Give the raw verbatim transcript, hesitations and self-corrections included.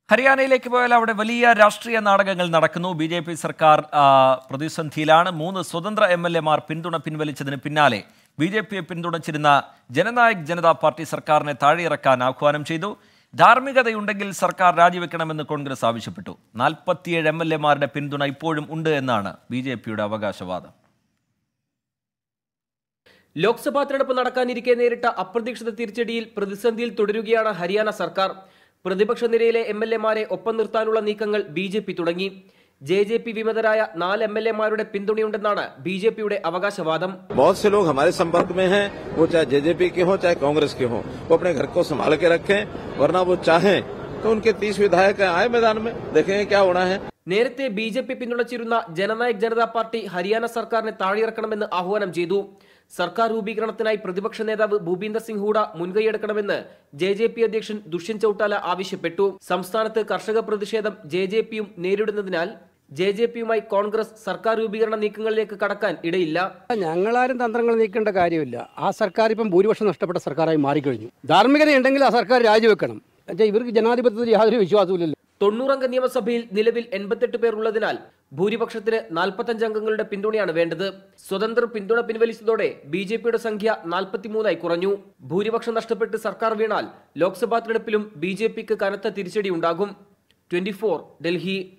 ഹരിയാനയിലേക്ക് പോയാൽ അവിടെ വലിയ രാഷ്ട്രീയ നാടകങ്ങൾ നടക്കുന്നു. ബി ജെ പി സർക്കാർ പ്രതിസന്ധിയിലാണ്. മൂന്ന് സ്വതന്ത്ര എം എൽ എമാർ പിന്തുണ പിൻവലിച്ചതിന് പിന്നാലെ ബി ജെ പിയെ പിന്തുണച്ചിരുന്ന ജനനായക് ജനതാ പാർട്ടി സർക്കാരിനെ താഴെയിറക്കാൻ ആഹ്വാനം ചെയ്തു. ധാർമ്മികതയുണ്ടെങ്കിൽ സർക്കാർ രാജിവെക്കണമെന്ന് കോൺഗ്രസ് ആവശ്യപ്പെട്ടു. നാൽപ്പത്തിയേഴ് എം എൽ എമാരുടെ പിന്തുണ ഇപ്പോഴും ഉണ്ട് എന്നാണ് ബി ജെ പിയുടെ അവകാശവാദം. ലോക്സഭാ തെരഞ്ഞെടുപ്പ് നടക്കാനിരിക്കെ നേരിട്ട അപ്രതീക്ഷിത തിരിച്ചടിയിൽ പ്രതിസന്ധിയിൽ തുടരുകയാണ് ഹരിയാന സർക്കാർ. പ്രതിപക്ഷ നിരയിലെ എം എൽ എമാരെ ഒപ്പം നിർത്താനുള്ള നീക്കങ്ങൾ ബി ജെ പി തുടങ്ങി. ജെ ജെ പി വിമതരായ നാല് എം എൽ എമാരുടെ പിന്തുണയുണ്ടെന്നാണ് ബി ജെ പിയുടെ അവകാശവാദം. बहुत से लोग हमारे संपर्क में हैं, वो चाहे जे जे पी के हों चाहे कांग्रेस के हों, वो अपने घर को संभाल के रखें, वरना वो चाहें तो उनके तीस विधायक आए मैदान में, देखेंगे क्या होना है. നേരത്തെ ബി ജെ പി പിന്തുണച്ചിരുന്ന ജനനായക് ജനതാ പാർട്ടി ഹരിയാന സർക്കാരിനെ താഴെയിറക്കണമെന്ന് ആഹ്വാനം ചെയ്തു. സർക്കാർ രൂപീകരണത്തിനായി പ്രതിപക്ഷ നേതാവ് ഭൂപീന്ദർ സിംഗ് ഹൂഡ മുൻകൈയെടുക്കണമെന്ന് ജെ ജെ പി അധ്യക്ഷൻ ദുഷ്യന്ത് ചൌട്ടാല ആവശ്യപ്പെട്ടു. സംസ്ഥാനത്ത് കർഷക പ്രതിഷേധം ജെ ജെ പിയും നേരിടുന്നതിനാൽ ജെ ജെ പിയുമായി കോൺഗ്രസ് സർക്കാർ രൂപീകരണ നീക്കങ്ങളിലേക്ക് കടക്കാൻ ഇടയില്ല. ഞങ്ങളാരും തന്ത്രങ്ങൾ നീക്കേണ്ട കാര്യമില്ല. ആ സർക്കാർ ഇപ്പം ഭൂരിപക്ഷം നഷ്ടപ്പെട്ട സർക്കാരായി മാറിക്കഴിഞ്ഞു. ധാർമ്മികതയുണ്ടെങ്കിൽ ആ സർക്കാർ രാജിവെക്കണം. ഇവർക്ക് ജനാധിപത്യത്തിൽ യാതൊരു വിശ്വാസവുമില്ലല്ലോ. തൊണ്ണൂറംഗ നിയമസഭയിൽ നിലവിൽ എൺപത്തെട്ട് പേർ ഉള്ളതിനാൽ ഭൂരിപക്ഷത്തിന് നാൽപ്പത്തഞ്ച് അംഗങ്ങളുടെ പിന്തുണയാണ് വേണ്ടത്. സ്വതന്ത്രർ പിന്തുണ പിൻവലിച്ചതോടെ ബി ജെ പിയുടെ സംഖ്യ നാൽപ്പത്തിമൂന്നായി കുറഞ്ഞു. ഭൂരിപക്ഷം നഷ്ടപ്പെട്ട് സർക്കാർ വീണാൽ ലോക്സഭാ തെരഞ്ഞെടുപ്പിലും ബി ജെ പിക്ക് കനത്ത തിരിച്ചടി ഉണ്ടാകും. Twenty four Delhi.